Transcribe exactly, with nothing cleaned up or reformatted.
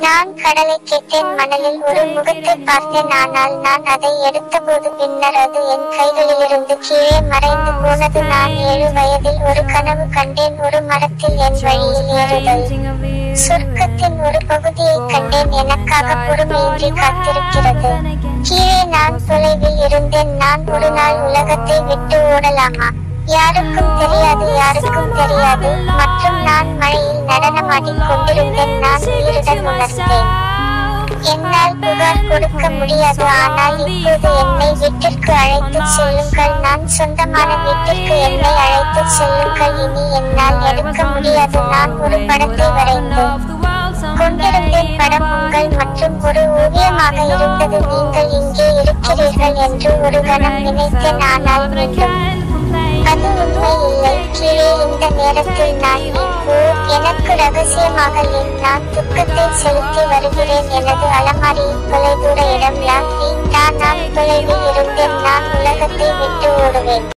நான் கடலை கேட்டேன், மணலில் ஒரு முகத்தை பார்த்தேன். ஆனால் நான் அதை எடுத்தபோது பின்னர் அது என் கைகளிலிருந்து கீழே மறைந்து போனது. நான் ஏழு வயதில் ஒரு கனவு கண்டேன், ஒரு மரத்தில் என் வழியில் ஏறுதல். சொர்க்கத்தின் ஒரு பகுதியை கண்டேன், எனக்காக பொறுமையின்றி காத்திருக்கிறது. கீழே நான் தொலைவில் இருந்தேன். நான் ஒரு நாள் உலகத்தை விட்டு ஓடலாமா? யாருக்கும் தெரியாது, யாருக்கும் தெரியாது. மற்றும் நான் மழையில் நடனமாடிக் கொண்டிருந்தேன். நான் உயிருடன் உணர்ந்தேன். என்னால் புகார் கொடுக்க முடியாது, ஆனால் இப்போது என்னை வீட்டிற்கு அழைத்துச் செல்லுங்கள். நான் சொந்தமான வீட்டிற்கு என்னை அழைத்துச் செல்லுங்கள். இனி என்னால் எடுக்க முடியாது. நான் ஒரு படத்தை வரைந்து கொண்டிருந்தேன். படம் உங்கள் மற்றும் ஒரு ஓவியமாக இருந்தது. நீங்கள் இங்கே இருக்கிறீர்கள் என்று ஒரு கணம் நினைத்தேன், ஆனால் மீண்டும் அது உண்மை இல்லை. கீழே இந்த நேரத்தில் நான் நீ ஓ எனக்கு ரகசியமாக ஏன் நான் துக்கத்தை செலுத்தி வருகிறேன். எனது அலமாரியின் தொலைதூர இடம் லாக். நான் தொலைவில் இருந்தேன். நான் உலகத்தை விட்டு ஓடுவேன்.